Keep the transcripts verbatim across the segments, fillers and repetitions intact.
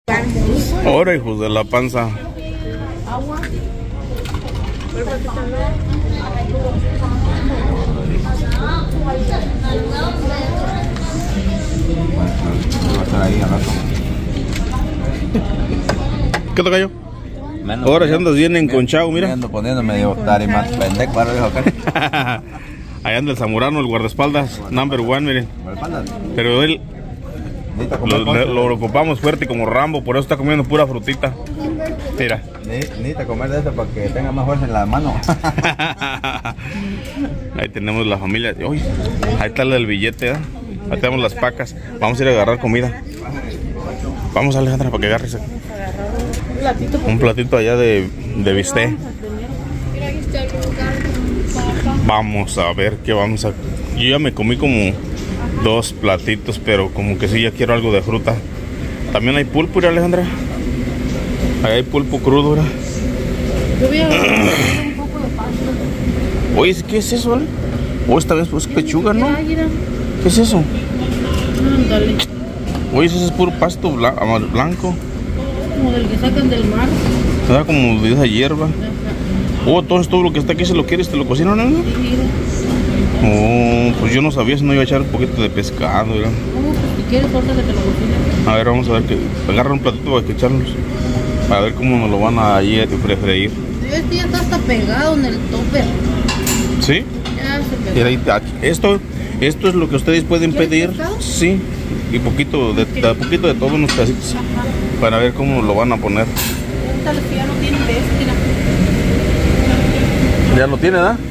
Ahora, hijos de la panza. Agua. ¿Qué te cayó? Ahora si andas bien enconchado, mira. Me ando poniendo medio más pendejo para el acá. Ahí anda el Zamorano, el guardaespaldas, number one, miren. Pero él lo, lo, lo ocupamos fuerte como Rambo, por eso está comiendo pura frutita. Mira. Necesita comer de eso para que tenga más fuerza en la mano. Ahí tenemos la familia. Uy, ahí está el billete, ¿eh? Ahí tenemos las pacas. Vamos a ir a agarrar comida. Vamos, Alejandra, para que agarres Un platito, un platito allá de, de bistec. Vamos a ver qué vamos a... Yo ya me comí como dos platitos, pero como que sí, ya quiero algo de fruta. También hay pulpo, ¿eh, Alejandra? Ahí hay pulpo crudo, ¿verdad? Yo voy a agarrar un poco de pasta. Oye, ¿qué es eso, Ale? Oh, esta vez pues pechuga, ¿no? ¿Qué es eso? Ándale. Oye, ese es puro pasto bla blanco. Como del que sacan del mar. Da como de esa hierba. Oh, entonces todo lo que está aquí, si lo quieres, te lo cocinan, ¿no? Sí, mira. Oh, pues yo no sabía si no iba a echar un poquito de pescado, ¿verdad? No, pues si quieres, ahorita que te lo cocinen. A ver, vamos a ver que agarra un platito para que echarlos. Para ver cómo nos lo van a ir a freír. Este ya está hasta pegado en el topper. ¿Sí? Ya se pegó. Mira, ahí está. Esto, esto es lo que ustedes pueden pedir. Pescado? Sí. Y poquito de, de poquito de todo, unos pedacitos. Ajá. Para ver cómo lo van a poner. Pregúntale si ya no tiene de este, mira. ¿Ya lo tiene, ¿da?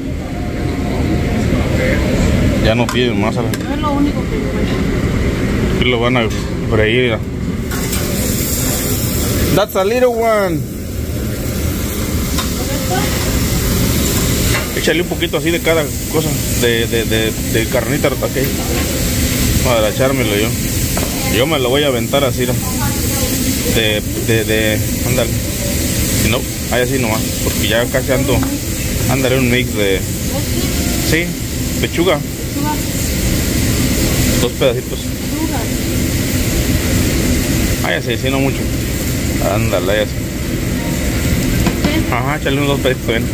Ya no piden más. ¿verdad? No es lo único que yo Aquí lo van a freír. Mira. That's a little one. Échale un poquito así de cada cosa. De, de, de, de carnita. Okay. Para echármelo yo. Yo me lo voy a aventar así. ¿no? De, de, de. Ándale. Si no, ahí así nomás. Porque ya casi ando. Andaré un mix de. Sí, pechuga. Dos pedacitos. Ahí así, sí, no mucho. Ándale, ahí así. Ajá, échale unos dos pedacitos bien.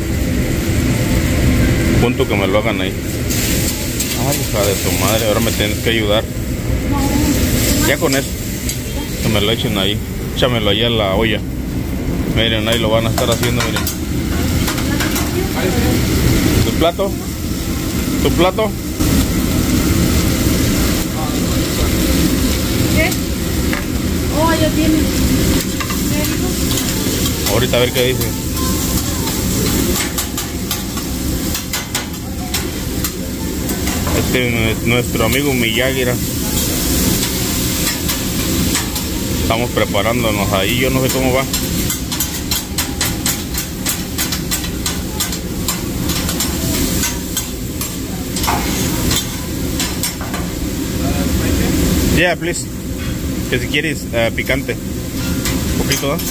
Punto que me lo hagan ahí. Ay, hija de tu madre, ahora me tienes que ayudar. Ya con eso. Que me lo echen ahí. Échamelo ahí a la olla. Miren, ahí lo van a estar haciendo, miren. ¿Tu plato? ¿Tu plato? ¿Qué? Oh, ya tiene. Ahorita a ver qué dice. Este es nuestro amigo Miyagi. Estamos preparándonos ahí, yo no sé cómo va. Yeah, please. Que si quieres uh, picante. Un poquito, ¿no?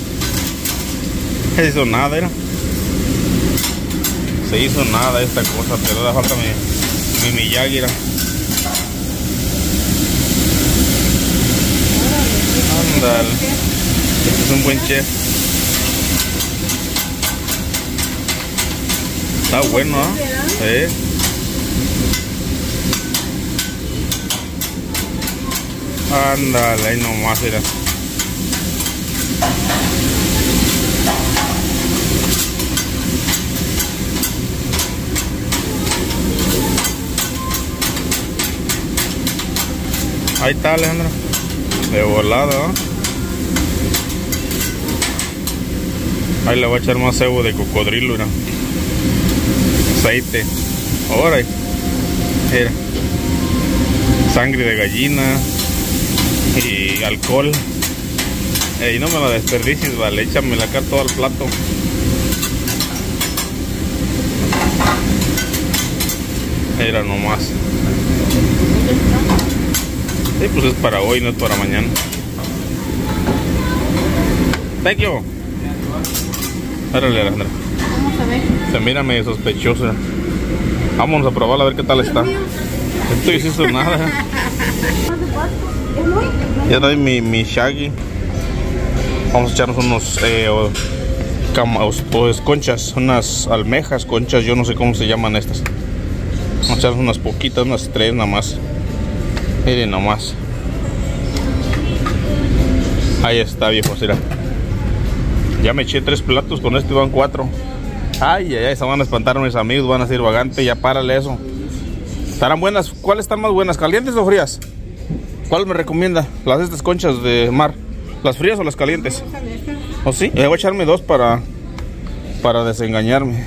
Se hizo nada, era. Se hizo nada esta cosa, pero da falta mi, mi Miyagi. Era. Ándale. Este es un buen chef. Está bueno, ¿eh? Sí. Ándale, ahí nomás era. Ahí está, Alejandra. De volada, ¿eh? Ahí le voy a echar más cebo de cocodrilo, mira. Aceite. Ahora, mira. Sangre de gallina. Y alcohol. Y no me la desperdicies, vale, échamela acá todo al plato. Era nomás. Sí, pues es para hoy, no es para mañana. Thank you. Árale, Alejandra. Vamos a ver. Se mira medio sospechosa. Vamos a probarla a ver qué tal está. Esto hiciste nada. Ya doy mi, mi Shaggy. Vamos a echarnos unos eh, o, cama, o, o conchas, unas almejas, conchas, yo no sé cómo se llaman estas. Vamos a echarnos unas poquitas, unas tres nada más. Miren nomás. Ahí está, viejo, mira. Ya me eché tres platos, con este van cuatro. Ay, ay, ay, se van a espantar mis amigos, van a decir vagante, ya párale eso. ¿Estarán buenas? ¿Cuáles están más buenas? ¿Calientes o frías? ¿Cuál me recomienda? Las de estas conchas de mar. ¿Las frías o las calientes? ¿O sí? Le voy a echarme dos para para desengañarme.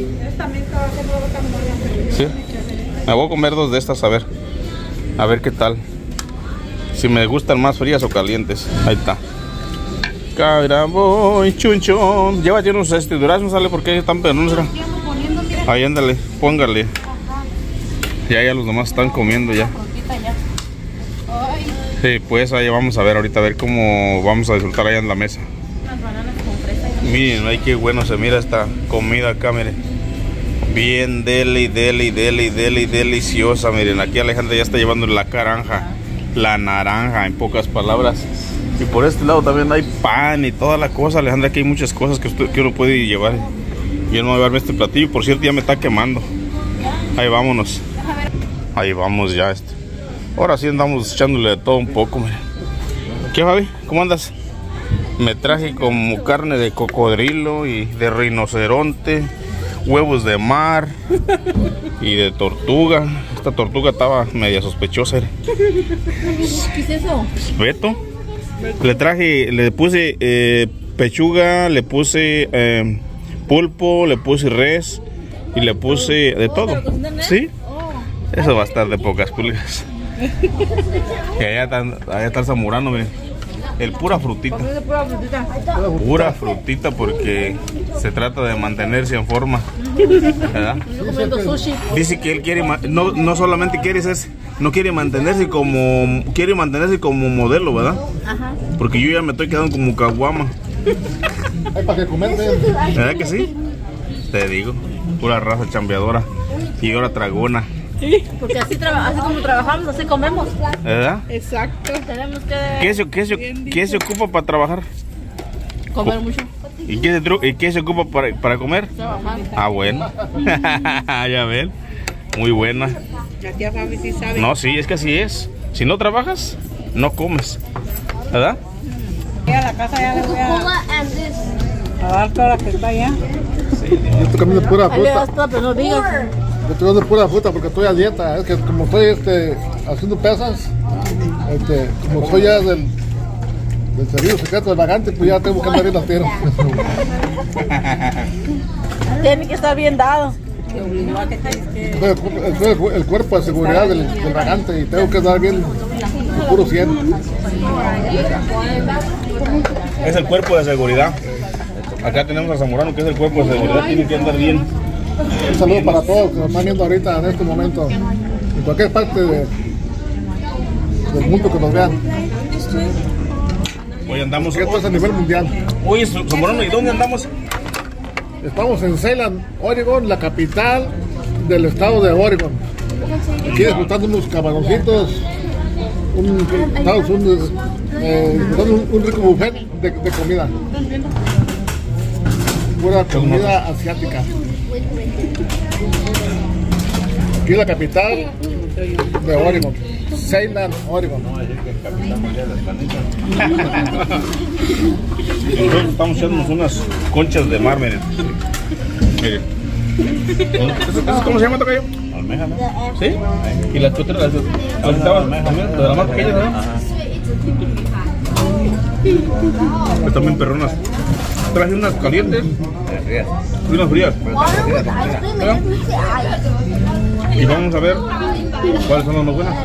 Sí. Me voy a comer dos de estas a ver. A ver qué tal. Si me gustan más frías o calientes. Ahí está. Caraboy, chunchón. Llévate unos este duraznos, sale porque están penudos. Ahí ándale, póngale. Ya, ya los demás están comiendo ya. Sí, pues ahí vamos a ver ahorita, a ver cómo vamos a disfrutar allá en la mesa. Miren, ay, qué bueno se mira esta comida acá, miren. Bien deli, deli, deli, deli, deliciosa. Miren, aquí Alejandra ya está llevando la naranja. La naranja, en pocas palabras. Y por este lado también hay pan y toda la cosa. Alejandra, aquí hay muchas cosas que, usted, que uno puede llevar. Yo no voy a llevarme este platillo, por cierto, ya me está quemando. Ahí vámonos. Ahí vamos ya este. Ahora sí andamos echándole de todo un poco, mira. ¿Qué, Fabi? ¿Cómo andas? Me traje como carne de cocodrilo y de rinoceronte, huevos de mar y de tortuga. Esta tortuga estaba media sospechosa. ¿Qué es eso? Beto. Le traje, le puse eh, pechuga, le puse eh, pulpo, le puse res y le puse de todo. ¿Sí? Eso va a estar de pocas pulgas. Y allá está, allá está el zamorano, miren. El pura frutita. Pura frutita porque se trata de mantenerse en forma, ¿verdad? Dice que él quiere, no, no solamente quiere ser, no quiere mantenerse como, quiere mantenerse como modelo, ¿verdad? Ajá. Porque yo ya me estoy quedando como caguama. Para que comer, ¿verdad que sí? Te digo, pura raza chambeadora y ahora tragona. Sí, porque así, así como trabajamos, así comemos. ¿Verdad? Exacto. Tenemos que... ¿Qué se, qué se, qué se ocupa para trabajar? Comer mucho. ¿Y qué se, y qué se ocupa para, para comer? Trabajar. Ah, bueno. Ya ven. Muy buena. La tía Fabi sí sabe. No, sí, es que así es. Si no trabajas, no comes. ¿Verdad? A la casa ya le voy a, a dar toda la que está allá. yo estoy comiendo pura fruta. Está, pero no digas. Yo estoy comiendo pura fruta porque estoy a dieta. Es que como estoy este, haciendo pesas, este, como soy ya del, del servicio secreto del vagante, pues ya tengo que andar bien las piernas. Tiene que estar bien dado. El, el, el cuerpo de seguridad del, del vagante y tengo que andar bien puro cien. Es el cuerpo de seguridad. Acá tenemos a Zamorano, que es el cuerpo de seguridad. Tiene que andar bien. Un saludo para todos que nos están viendo ahorita en este momento, en cualquier parte de, del mundo que nos vean. Hoy andamos. Esto es a nivel mundial. Oye, Zamorano, ¿y dónde andamos? Estamos en Salem, Oregon, la capital del estado de Oregon. Aquí disfrutando unos camaroncitos, un, Estados Unidos, eh, un, un rico buffet de, de comida. Pura comida asiática. Aquí es la capital de Oregon, Salem, Oregon. Nosotros estamos echándonos unas conchas de mar, miren. Miren. ¿Eso cómo se llama, tocayo? Almeja, ¿no? ¿Sí? Y las otras, las, las estaban también, de las más pequeñas, ¿no? Pues también perronas. Traje unas calientes y unas frías. ¿Verdad? Y vamos a ver cuáles son las más buenas.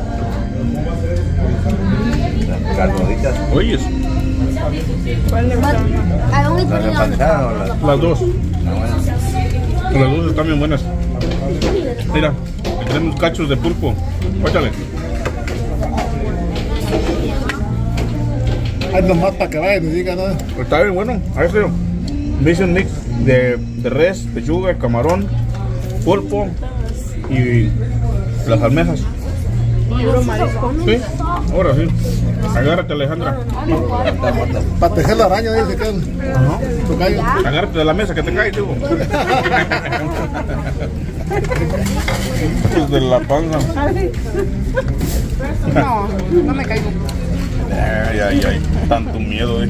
Carnoditas. Oyes, ¿Las empanizadas o las? las dos. Las dos están bien buenas. Mira, tenemos cachos de pulpo. Óchale. Hay nomás para que vayan y digan, ¿no? Está bien bueno. A ver, dice un mix de, de res, pechuga, camarón, pulpo y las almejas. Puro marisco. Sí, ahora sí. Agárrate, Alejandra. Para tejer la araña, dice que Ajá. tocayo. Agárrate de la mesa que te cae, digo. Pues de la panza. No, no me caigo. Ay, ay, ay. Tanto miedo, eh.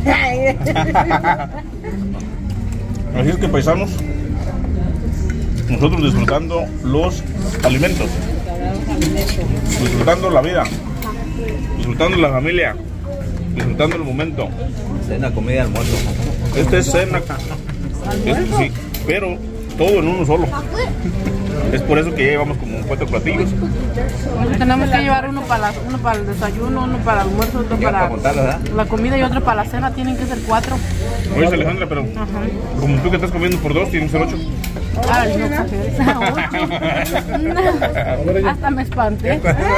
Así es que, paisanos, nosotros disfrutando los alimentos, disfrutando la vida, disfrutando la familia, disfrutando el momento. Cena, comida, almuerzo. Este es cena, este sí, pero todo en uno solo. Es por eso que ya llevamos como cuatro platillos. Tenemos que llevar uno para, la, uno para el desayuno, uno para el almuerzo, otro Ya, para para contarlo, ¿verdad? la comida y otro para la cena. Tienen que ser cuatro. Oye, Alejandra, pero como tú que estás comiendo por dos, tienes que ser ocho. Ay, no, ocho. Hasta me espanté.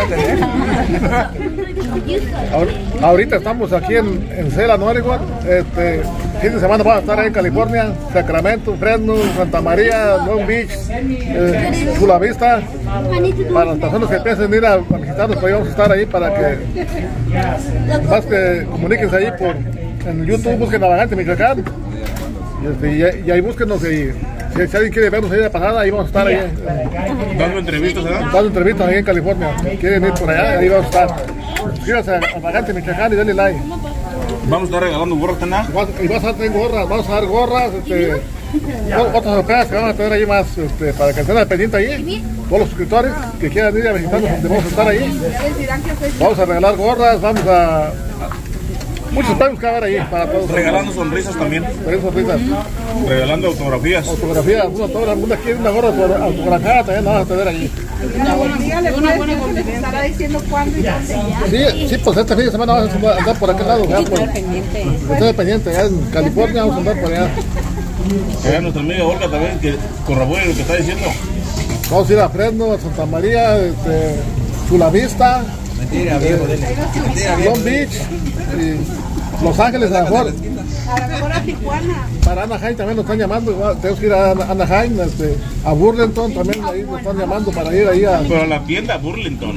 Ahor- Ahorita estamos aquí en, en Ceylan, Oregon. Este, fin de semana vamos a estar ahí en California, Sacramento, Fresno, Santa María, Long Beach, eh, Chula Vista. Para las personas que piensen ir a, a visitarnos, pues vamos a estar ahí para que más que comuníquense ahí por en YouTube, busquen Navegante Michoacán. Y, este, y, y ahí búsquenos y si, si alguien quiere vernos ahí de pasada, ahí vamos a estar ahí. eh, Dando entrevistas, ¿verdad? dando entrevistas ahí en California. Quieren ir por allá, ahí vamos a estar. Suscríbanse a Navegante Michoacán y denle like. Vamos a estar regalando gorras, ¿verdad? Y vas- y vas a tener gorras, vamos a dar gorras, este, o- otras sorpresas que vamos a tener ahí más, este, para que estén al pendiente ahí. Todos los suscriptores que quieran ir a visitarnos, donde vamos a estar ahí. Vamos a regalar gorras, vamos a... Muchos premios que va a haber ahí para todos. Regalando sonrisas también, Por eso, ahorita, regalando autografías. fotografías, alguna, toda alguna quiere una gorra auto- autografiada, también la vamos a tener ahí. Una buena, una buena convivencia. Estará diciendo cuándo y dónde. Sí, sí, pues este fin de semana vamos a andar por aquel lado, ya, por, estoy pendiente, allá en California vamos a andar por allá. Allá nuestra amiga Olga también, que corrobore lo que está diciendo. Vamos a ir a Fresno, a Santa María, este, Chula Vista, Mentira, viejo, dele. Mentira, viejo. Long Beach, y Los Ángeles, a lo mejor. A lo mejor a Tijuana. Para Anaheim también nos están llamando, igual, tenemos que ir a Ana- Anaheim, este, a Burlington también ahí nos están llamando para ir ahí a... Pero la tienda Burlington.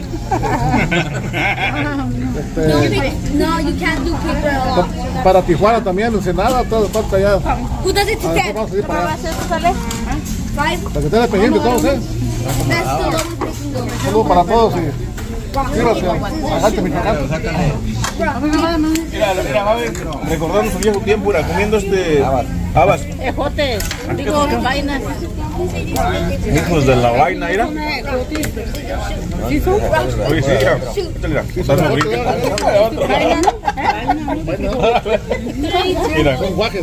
este, No, you can't do paper a lot. para Tijuana también, Ensenada, todo falta allá. Who does it to A ver, vamos a ir para allá. Five. Para que estén pendientes todos, ¿eh? That's the lowest they can go. Un saludo para todos y suscríbanse a Navegante Michoacán. Mira, mira, Javi, recordando su viejo tiempo, era comiendo este habas. Ejotes, digo, vainas. Hijos de la vaina, mira. Oye, sí, mira. Échale, mira. Dale, brinca. Mira, Son guajes.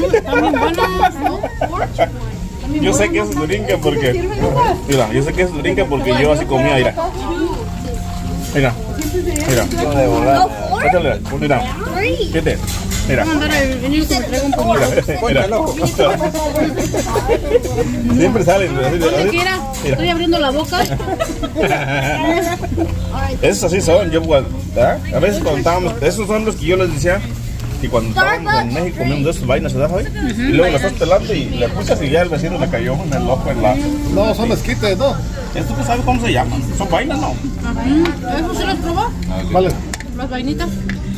yo sé que es brinca porque... Mira, yo sé que es brinca porque yo así comía, mira. Mira, mira. Échale, mira. Fíjate, mira. Mira, mira. Siempre salen. así, así. Mira, estoy abriendo la boca. Esos así son, yo, ¿verdad? A veces cuando estábamos, esos son los que yo les decía que cuando estábamos en México comíamos de esas vainas, ¿verdad, Javi? Y luego las estás pelando y le puchas y ya el vecino le cayó en el ojo en la... No, son mezquites, ¿no? ¿Esto tú sabes cómo se llaman? Son vainas, ¿no? ¿Eso se los probó? Vale. Las vainitas.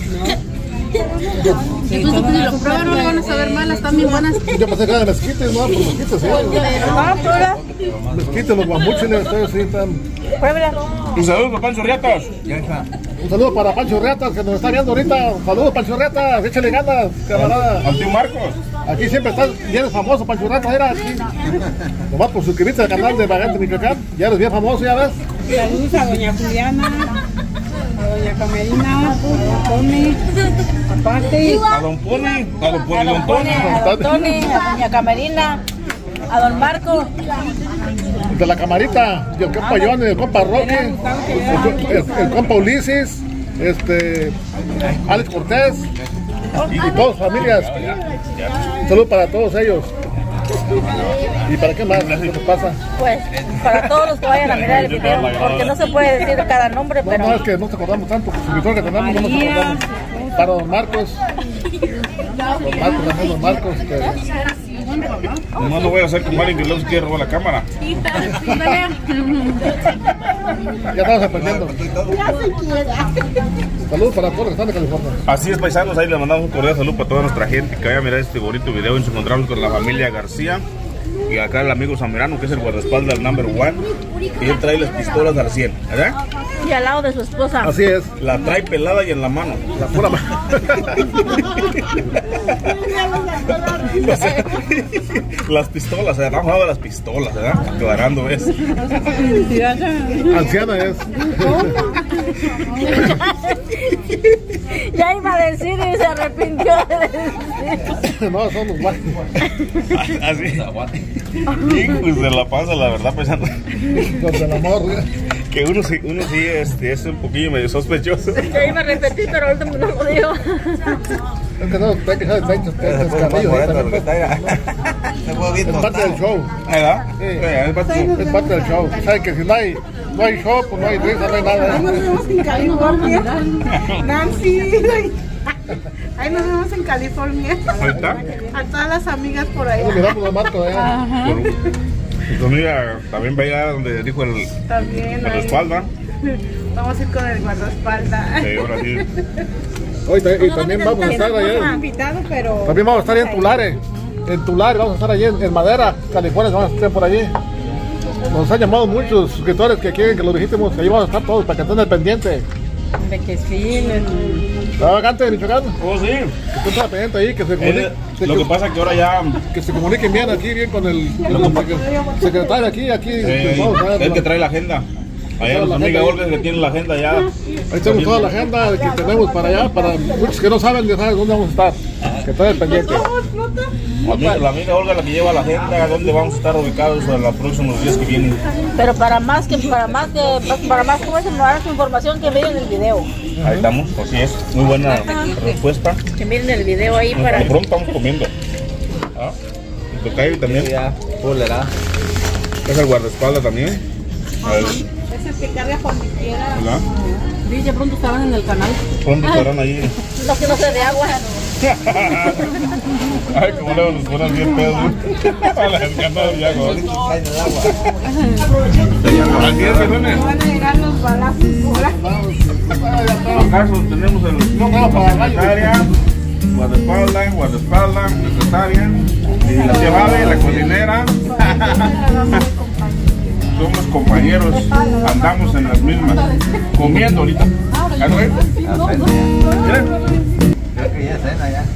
Entonces, si los prueban, no le van a saber mal, están bien buenas. Yo pensé que eran mezquites, ¿no? Pues mezquites, sí. Mezquites, los guamuchiles, ustedes sí están... Un saludo para Pancho Riatas. Un saludo para Pancho Reatas, que nos está viendo ahorita. Saludos, Pancho Reatas, échale ganas, camarada. Al tío Marcos. Aquí siempre estás, ya eres famoso, Pancho Reatas, era aquí. Nomás por suscribirte al canal de Navegante Michoacán, ya eres bien famoso, ya ves. Saludos a doña Juliana, a doña Camerina, a don Tony, aparte. A don Pony, a don Pony, don Tony. A don Tony, a doña Camerina, a don Marco. De la camarita, y el compa Johnny, el compa Roque, el, el- el compa Ulises, este, Alex Cortés, y, y todas sus familias. Un saludo para todos ellos. ¿Y para qué más? ¿Qué nos pasa? Pues, para todos los que vayan a mirar el video, porque no se puede decir cada nombre, No, pero... no, es que no te acordamos tanto, pues el suscriptor que tenemos no nos acordamos. Para don Marcos, don Marcos, también don Marcos, que, No lo voy a hacer como alguien que luego quiere robar la cámara. Ya estamos aprendiendo. Ya se quiera. Saludos para todos los que están de California. Así es, paisanos, ahí le mandamos un cordial saludo para toda nuestra gente que vaya a mirar este bonito video y nos encontramos con la familia García. Y acá el amigo Zambrano, que es el guardaespaldas del number one. Y él trae las pistolas al cien, ¿verdad? Y al lado de su esposa. Así es. La trae pelada y en la mano. La pura mano. O sea, las pistolas, o sea, estamos hablando de las pistolas, ¿verdad? Aclarando eso. Anciana es. Ya iba a decir y se arrepintió de decir. No, son los guantes. Así. Hijos de la panza, la verdad, pensando Los del amor. que uno sí, uno sí este, es un poquillo medio sospechoso. Ya iba a repetir, pero ahorita no lo digo. Es que no, hay que dejar de Es parte del show. ¿Verdad? Sí. Es parte- Es parte del show. ¿Sabes que si no hay, no hay show, pues no hay risa, no hay nada? Ahí nos vemos en California. Nancy. Ahí nos vemos en California. Ahí está. A todas las amigas por ahí. Nos miramos los marcos allá. Por un- y tu amiga también va allá donde dijo el También. la ahí. espalda. Vamos a ir con el guardaespaldas. Eh, ahora sí. Hoy ta- y también vamos a estar No nos han allá. invitado, pero. También vamos a estar allá en Tulare. En Tulare, vamos a estar allí en, en Madera, California, vamos a estar por allí. Nos han llamado muchos suscriptores que quieren que lo visitemos. Ahí vamos a estar todos para que estén al pendiente. De que sí, en... Vagante de Michoacán, Oh, sí. que estén al pendiente ahí, que se Eh, comuniquen. lo que pasa es que ahora ya Que se comuniquen bien aquí, bien con el, con el secretario aquí, aquí. eh, vamos a ver, es que trae la agenda. Allá Toda los la amiga agenda. Olga que tiene la agenda ya. Ahí tenemos toda la agenda que tenemos para allá, para muchos que no saben, ya saben dónde vamos a estar. Que estén al pendiente. La amiga, la amiga Olga la que lleva la agenda, dónde vamos a estar ubicados en los próximos días que vienen. Pero para más que para más que para más como se dar su información, que miren el video. Ahí estamos, así es. Muy buena respuesta. Que miren el video ahí Por para. pronto estamos comiendo. Ah, el tocayo también. Ya, pulera. Es el guardaespaldas también. Es el que carga por mi quiera. ¿Verdad? Dice pronto estaban en el canal. Pronto estarán ahí. Lo que no sé de agua. Ay, como luego nos ponen bien pedos. A la encanta ya, güey. Así es, cabrones. Van a llegar los balazos por ahí. ¿Acaso tenemos el secretaria, guardaespaldas, guardaespaldas, secretaria, y la tía Babe, la cocinera? Somos compañeros, andamos en las mismas, comiendo ahorita. ¿Ah, no es? Mira, Creo que ya es cena ya.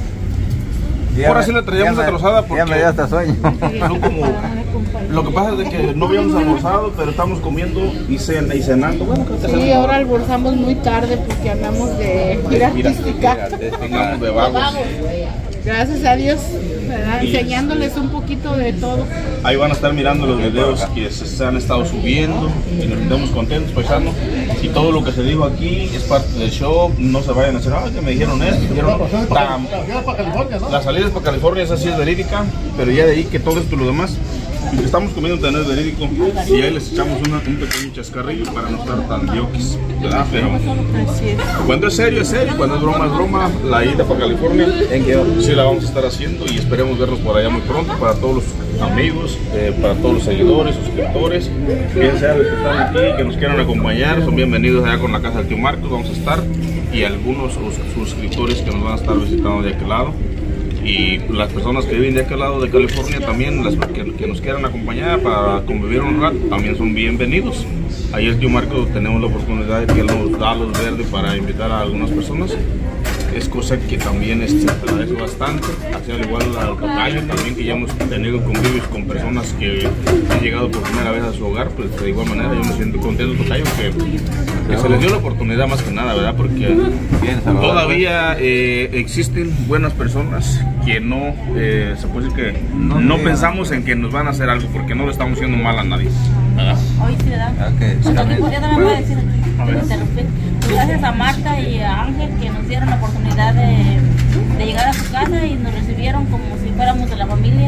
Ya ahora me- sí la traíamos ya me- atrasada Ya porque me dio hasta sueño. no como, lo que pasa es de que no habíamos almorzado, pero estamos comiendo y, cen, y cenando. Bueno, creo que Sí, cenamos ahora almorzamos muy tarde porque andamos de gira Mira, artística. andamos de vagos. Gracias a Dios, ¿verdad? Enseñándoles un poquito de todo. Ahí van a estar mirando los videos que se han estado subiendo y nos estamos contentos, paisanos. Y todo lo que se dijo aquí es parte del show. No se vayan a decir, ah, que me dijeron esto, me dijeron tam. Para California, ¿no? La salida es para California, esa sí es verídica, pero ya de ahí que todo esto y lo demás, lo que estamos comiendo también es verídico. Y ahí les echamos una, un pequeño chascarrillo para no estar tan diokis, ¿verdad? Pero Así es. cuando es serio, es serio, cuando es broma, es broma. La ida para California, sí la vamos a estar haciendo y esperemos verlos por allá muy pronto para todos los amigos, eh, para todos los seguidores, suscriptores, bien sea los que están aquí, que nos quieran acompañar, son bienvenidos allá con la casa del tío Marcos, vamos a estar, y algunos sus- suscriptores que nos van a estar visitando de aquel lado. Y las personas que viven de aquel lado de California también, las que, que nos quieran acompañar para convivir un rato, también son bienvenidos. Ahí el tío Marco tenemos la oportunidad de que él nos da luz verde para invitar a algunas personas. Es cosa que también este, se agradece bastante. Así al igual al tocayo también, que ya hemos tenido convivios con personas que han llegado por primera vez a su hogar, pues de igual manera yo me siento contento, tocayo, que, que se les dio la oportunidad más que nada, ¿verdad? Porque Bien, Salvador. todavía eh, existen buenas personas que no, eh, se puede decir que No no, niegan. pensamos en que nos van a hacer algo porque no le estamos haciendo mal a nadie, ¿verdad? Hoy sí, ¿verdad? Ah, que sí, Antonio, también. podría también voy a decir A ver. aquí, interrumpir. Gracias a Marta y a Ángel que nos dieron la oportunidad de, de llegar a su casa y nos recibieron como si fuéramos de la familia,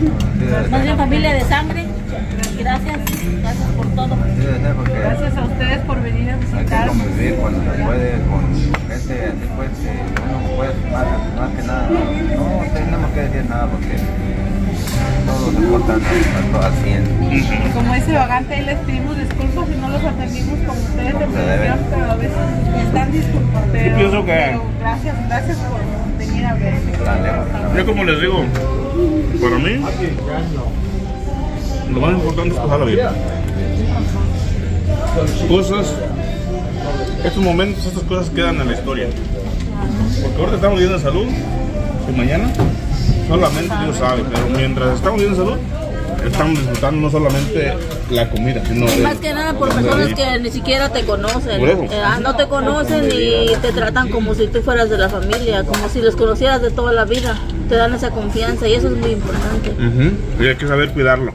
más bien familia de sangre. Gracias, gracias por todo. Sí, debe ser porque Gracias a ustedes por venir a hay que visitar. convivir cuando se puede con gente así, pues que uno puede más, más que nada. No tenemos que decir nada porque Todos se portan al, al cien. Como ese vagante, ahí les pedimos disculpas si no los atendimos como ustedes de producción, pero a veces están disculpas. Pero, pienso que- pero gracias, gracias por venir a verme. Dale, Yo como les digo, para mí, lo más importante es pasarla bien. Cosas, estos momentos, estas cosas quedan en la historia. Porque ahorita estamos viendo en salud, y mañana solamente Dios sabe, pero mientras estamos viendo en salud, estamos disfrutando no solamente la comida, sino Y el- más que nada por personas que ni siquiera te conocen. Por eso. Eh, ah, no te conocen y te tratan como si tú fueras de la familia, como si los conocieras de toda la vida. Te dan esa confianza y eso es muy importante. Ujú, y hay que saber cuidarlo.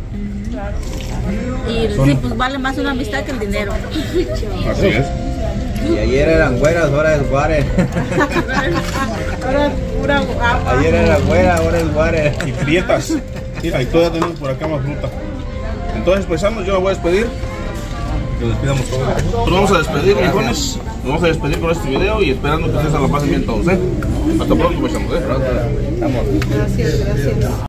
Y sí, pues vale más una amistad que el dinero. Así es. Y ayer eran güeras, ahora es guare. Ahora pura agua. Ayer era güera, ahora es guare. Y prietas. Mira, y todavía tenemos por acá más fruta. Entonces, paisanos, yo me voy a despedir. Que despidamos todos. Nos vamos a despedir, viejones. Nos vamos a despedir con este video y esperando que ustedes se lo pasen bien todos, ¿eh? Hasta pronto, paisanos, ¿eh? Pronto, estamos. Gracias, gracias.